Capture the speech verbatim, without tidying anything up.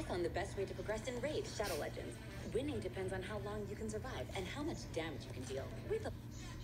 found the best way to progress in Raid Shadow Legends. Winning depends on how long you can survive and how much damage you can deal. With a